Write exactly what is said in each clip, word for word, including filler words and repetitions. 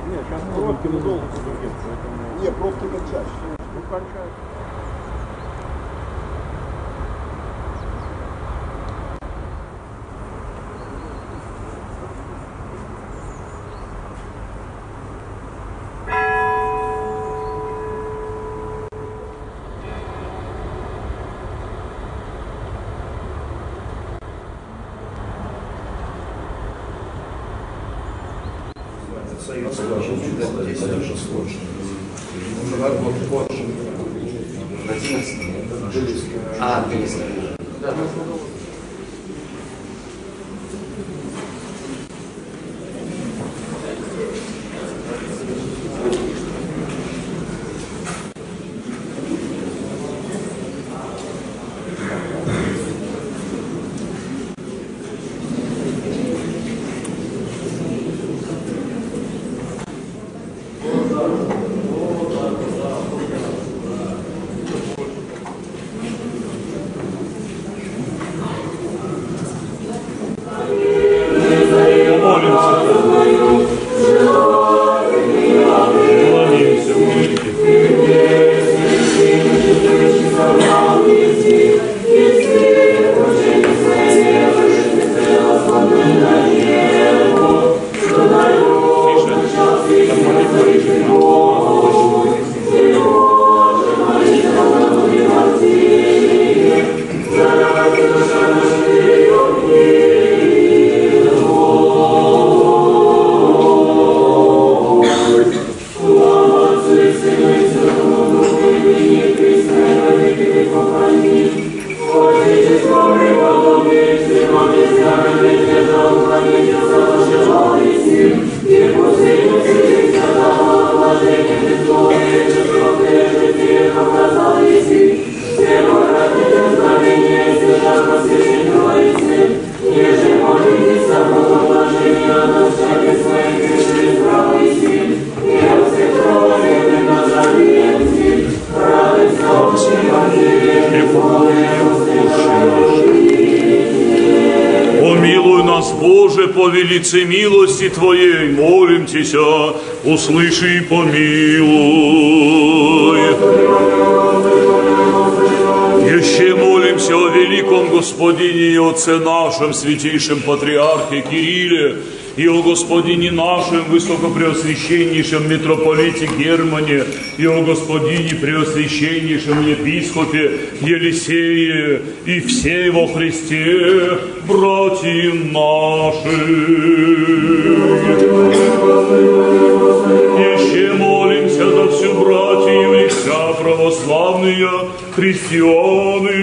Нет, сейчас пробки, но долго будет, поэтому... Не, пробки кончаются. Ну, кончаются. Я соглашусь, что здесь даже сложно. Уже как бы позже. А, одиннадцать. Да. По велице милости Твоей молим Тебя, услыши и помилуй. Еще молимся о великом Господине и Отце нашем, святейшем Патриархе Кирилле, и о Господине нашем, высокопреосвященнейшем митрополите Германе, и о Господине преосвященнейшем епископе Елисее, и всей во Христе, братья наши. Еще молимся за всю братью и вся православные христианы.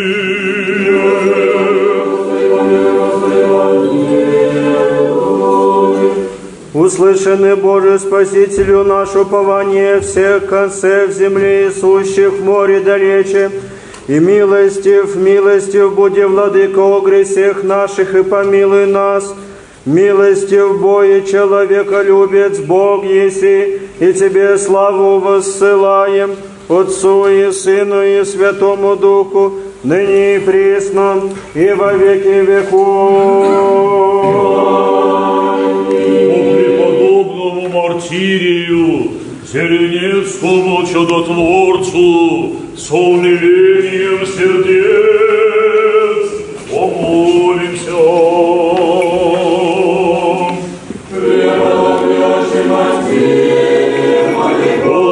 Услышаны, Боже, Спасителю, наше упование всех концев земли и сущих в море далече, и милостив, милостив буди, Владыка, о грехах наших, и помилуй нас. Милостив Бое, человеколюбец, Бог еси, и Тебе славу воссылаем, Отцу и Сыну и Святому Духу, ныне и присно, и во веки веков. Мартирию, Зеленецкому чудотворцу, с умилением сердец помолимся. Преподобный Мартирий, моли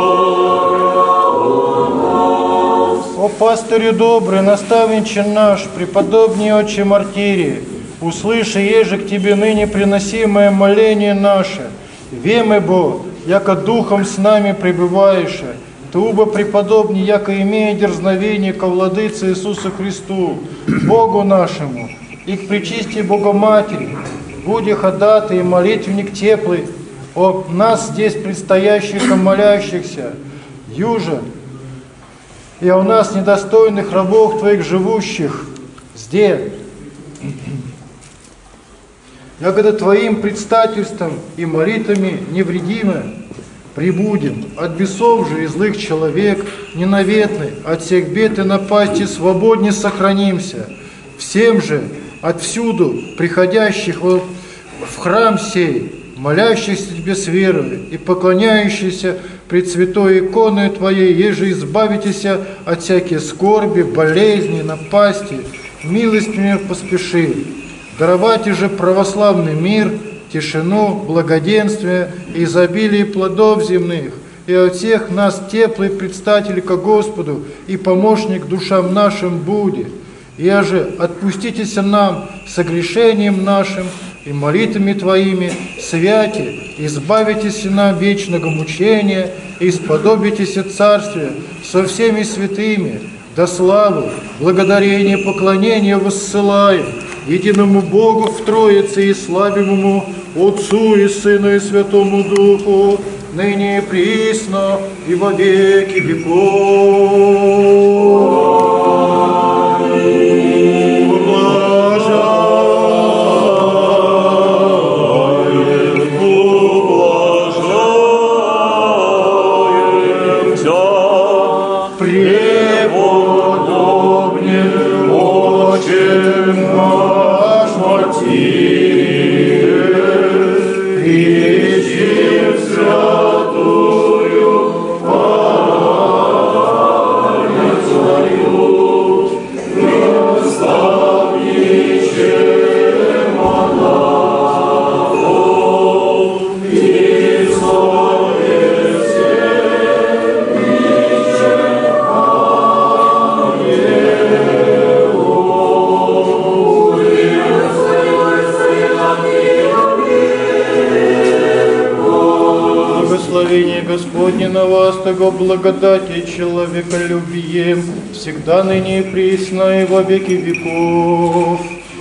Бога. О пастырю добрый, наставниче наш, преподобный отче Мартирий, услыши, еже к Тебе ныне приносимое моление наше. Вемы, Бо, яко духом с нами пребываешь, Ты уба преподобней, яко имея дерзновение ко Владыце Иисусу Христу, Богу нашему, и к пречисти Богоматери, буди ходатай и молитвенник теплый, о нас здесь предстоящих и молящихся, юже, и о нас недостойных рабов Твоих живущих здесь. Ягода Твоим предстательством и молитвами невредимы прибудем, от бесов же и злых человек ненаветны, от всех бед и напасти свободнее сохранимся. Всем же отвсюду приходящих в храм сей молящихся Тебе с верой и поклоняющихся пред святой иконой Твоей, еже избавитесь от всякой скорби, болезни, напасти, милостью поспеши. Даровать же православный мир, тишину, благоденствие и изобилие плодов земных, и от всех нас теплый предстатель ко Господу и помощник душам нашим будет. Я же отпуститесь нам согрешением нашим и молитвами Твоими, святи, избавитесь нам вечного мучения и сподобитесь царствия со всеми святыми, да славу, благодарение, поклонение воссылаем единому Богу в Троице и славимому Отцу и Сыну и Святому Духу, ныне и присно и во веки веков. Господне на вас, того благодати человеколюбием, всегда ныне и присно и во веки веков.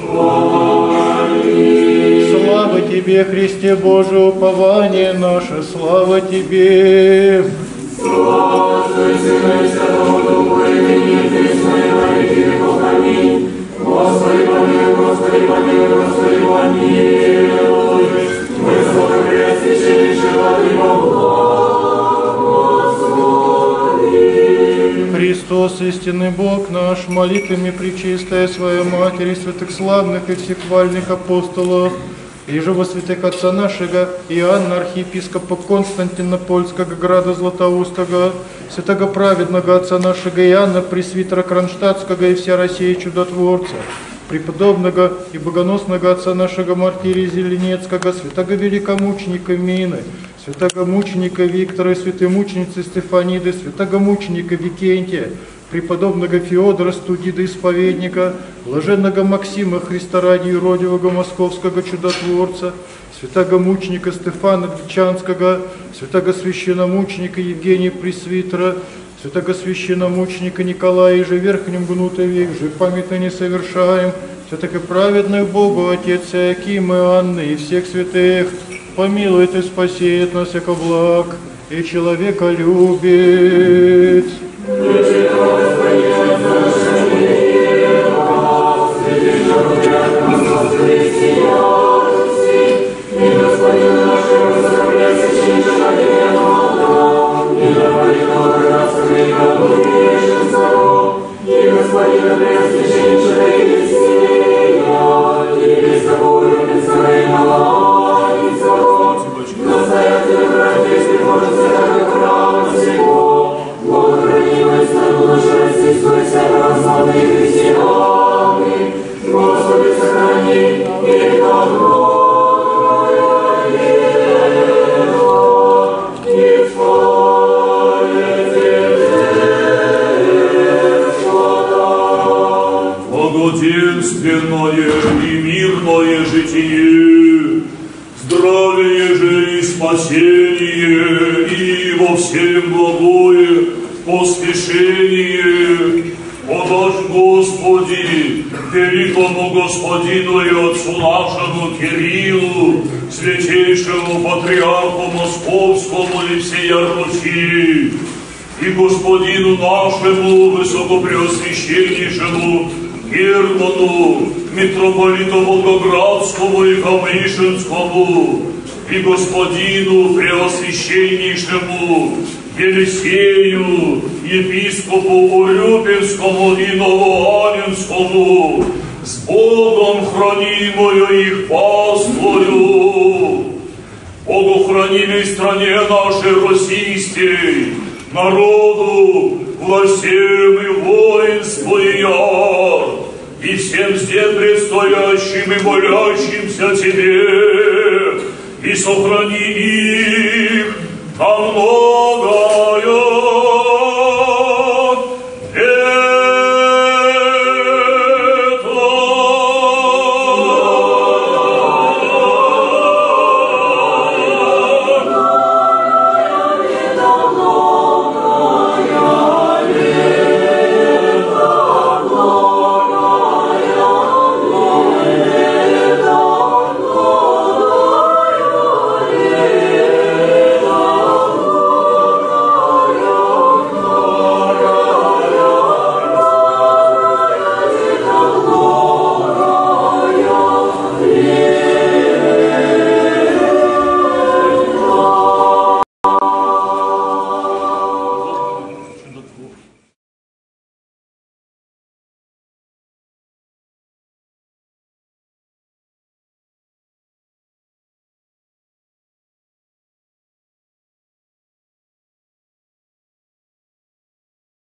Слава Тебе, Христе Божий, упование наше, слава Тебе. Господи, Сына и Святому Духу, и ныне и присно и во веки веков. Аминь. Господи, помилуй, Господи, помилуй, Господи, помилуй. Высокопреосвященнейший Владыка Христос, истинный Бог наш, молитвами пречистая Своей Матери, святых славных и всехвальных апостолов, и же во святых отца нашего Иоанна, архиепископа Константинопольского града Златоустого, святого праведного отца нашего Иоанна, пресвитера Кронштадтского и вся Россия чудотворца, преподобного и богоносного отца нашего мартирия Зеленецкого, святого великомученика Мины, святого мученика Виктора, святой мученицы Стефаниды, святого мученика Викентия, преподобного Феодора Студида Исповедника, блаженного Максима Христа ради юродивого московского чудотворца, святого мученика Стефана Дичанского, святого священномученика Евгения Пресвитера, святого священномученика Николая, и же верхнем гнутове, же памятно не совершаем, святого праведных Богу, Отец Иаким и Анны, и всех святых, помилует и спасет нас, яко благ, и человека любит. Господи, сохрани и благоденственное и мирное житие, здравие же и спасение, и во всем благое поспешение. Подашь, Господи, великому Господину и Отцу нашему Кириллу, святейшему Патриарху Московскому и всея Руси, и Господину нашему Высокопреосвященнейшему Герману, митрополиту Волгоградскому и Камышинскому, и Господину Преосвященнейшему Елисею, епископу Урюпинскому и Новоанинскому, с Богом хранимую их паствою, сохранили стране нашей российской, народу, властям и воинству ее, и всем здесь предстоящим и молящимся Тебе, и сохрани их ко многим